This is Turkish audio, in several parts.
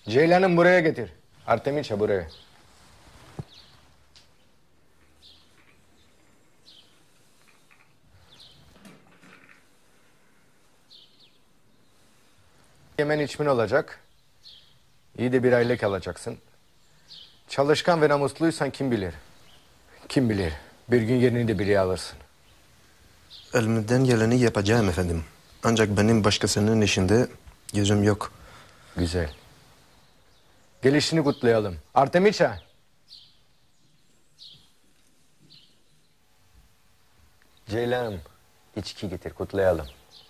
Ceylan'ım buraya getir. Artemis'a buraya. Yemen içmin olacak. İyi de bir aylık alacaksın. Çalışkan ve namusluysan kim bilir? Kim bilir? Bir gün yerini de biri alırsın. Elimden geleni yapacağım efendim. Ancak benim başkasının işinde gözüm yok. Güzel. Gelişini kutlayalım. Artemis'a. Ceylan'ım, içki getir, kutlayalım.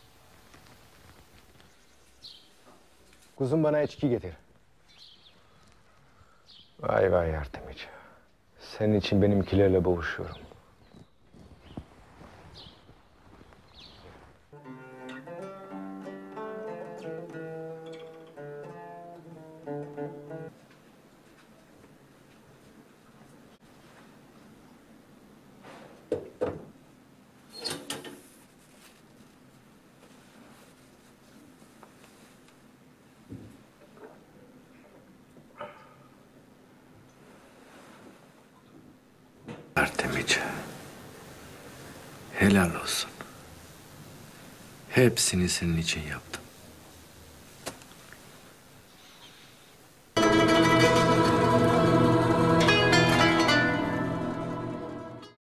Kuzum bana içki getir. Vay vay Artemis'a. Senin için benimkilerle boğuşuyorum. Artemis'a, helal olsun. Hepsini senin için yaptım.